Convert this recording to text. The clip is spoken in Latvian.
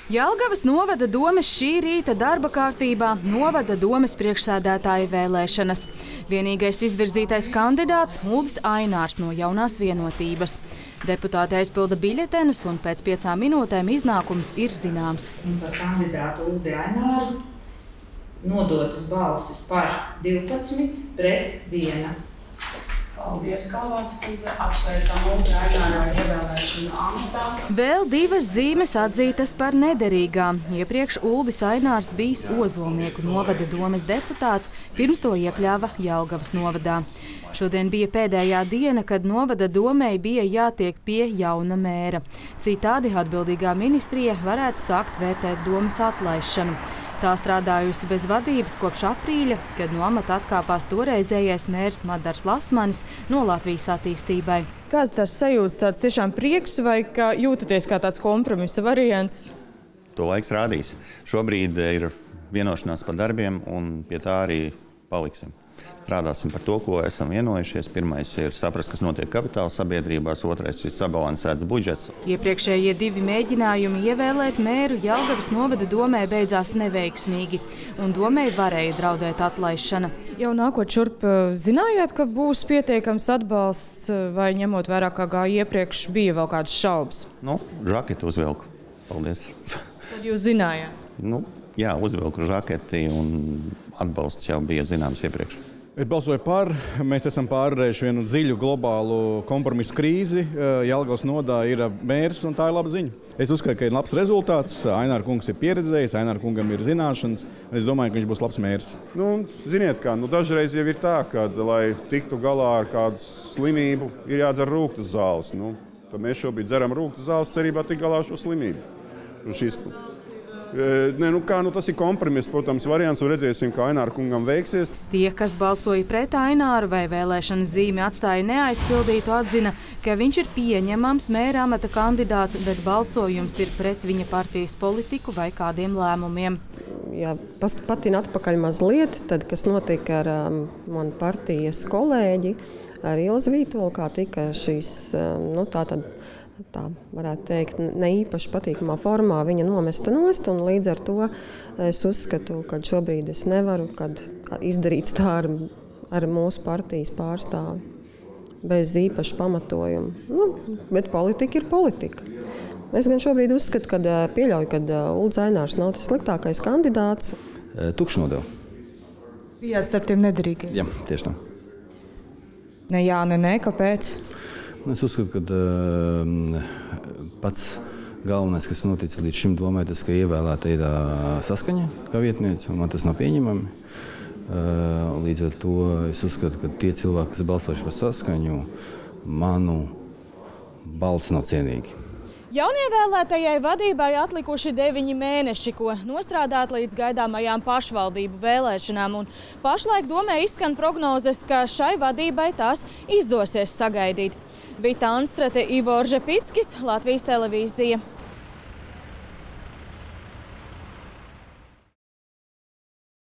Jelgavas novada domes šī rīta darba kārtībā novada domes priekšsēdētāja vēlēšanas. Vienīgais izvirzītais kandidāts Uldis Ainārs no Jaunās vienotības. Deputāti aizpilda biļetenus un pēc 5 minūtēm iznākums ir zināms. Par kandidātu Uldi Aināru nodotas balsis par 12 pret 1. Paldies, Kalvāns kundze. Apsveicam Uldi Aināru ar ievēlēšanu amatā. Vēl 2 zīmes atzītas par nederīgām. Iepriekš Uldis Ainārs bijis Ozolnieku novada domes deputāts, pirms to iekļāva Jelgavas novadā. Šodien bija pēdējā diena, kad novada domei bija jātiek pie jauna mēra. Citādi atbildīgā ministrija varētu sākt vērtēt domes atlaišanu. Tā strādājusi bez vadības kopš aprīļa, kad no amata atkāpās toreizējais mērs Madars Lasmanis no Latvijas attīstībai. Kāds tās sajūtas, tāds tiešām prieks vai kā jūtaties kā tāds kompromisa variants? To laiks rādīs. Šobrīd ir vienošanās par darbiem un pie tā arī paliksim. Strādāsim par to, ko esam vienojušies. Pirmais ir saprast, kas notiek kapitāla sabiedrībās, otrais ir sabalansēts budžets. Iepriekšējie 2 mēģinājumi ievēlēt mēru Jelgavas novada domē beidzās neveiksmīgi, un domei varēja draudēt atlaišana. Jau nākot šurp, zinājāt, ka būs pietiekams atbalsts, vai ņemot vērā, kā gāja iepriekš, bija vēl kādas šaubas? Žaketi uzvilku. Paldies. Tad jūs zinājāt? Jā, uzvilku žaketi un atbalsts jau bija zināms iepriekš. Es balsoju par. Mēs esam pārvarējuši vienu dziļu globālu kompromisu krīzi. Jelgavas novadā ir mērs, un tā ir laba ziņa. Es uzskatu, ka ir labs rezultāts. Aināra kungs ir pieredzējis, Aināra kungam ir zināšanas. Es domāju, ka viņš būs labs mērs. Ziniet kā, dažreiz jau ir tā, ka, lai tiktu galā ar kādu slimību, ir jādzer rūgtas zāles. Tad mēs šobrīd dzeram rūgtas zāles cerībā tikt galā ar šo slimību. Tas ir kompromiss, protams, variants, un redzēsim, kā Aināra kungam veiksies. Tie, kas balsoja pret Aināru vai vēlēšanas zīmi atstāja neaizpildītu, atzina, ka viņš ir pieņemams mēra amata kandidāts, bet balsojums ir pret viņa partijas politiku vai kādiem lēmumiem. Ja patina atpakaļ mazliet, tad, kas notika ar manu partijas kolēģi, ar Ilzi Vītolu, kā tika šīs, tā varētu teikt, ne īpaši patīkamā formā viņa nomesta nost, un līdz ar to es uzskatu, ka šobrīd es nevaru izdarīt tā ar mūsu partijas pārstāvi bez īpaša pamatojuma. Bet politika ir politika. Es gan šobrīd uzskatu, pieļauju, ka Uldis Ainārs nav tas sliktākais kandidāts. Tukšu nodevu. Bijāt starp tiem nederīgiem? Jā, tieši tā. Ne jā, ne nē, kāpēc? Es uzskatu, ka pats galvenais, kas noticis līdz šim domē, tas, ka ievēlēta ir Saskaņa kā vietniece, un man tas nav pieņemami. Līdz ar to es uzskatu, ka tie cilvēki, kas balsojuši par Saskaņu, manu balsi nav cienīgi. Jaunievēlētajai vadībai atlikuši 9 mēneši, ko nostrādāt līdz gaidāmajām pašvaldību vēlēšanām. Un pašlaik domē izskan prognozes, ka šai vadībai tās izdosies sagaidīt. Vita Anstrate, Ivo Žepickis, Latvijas televīzija.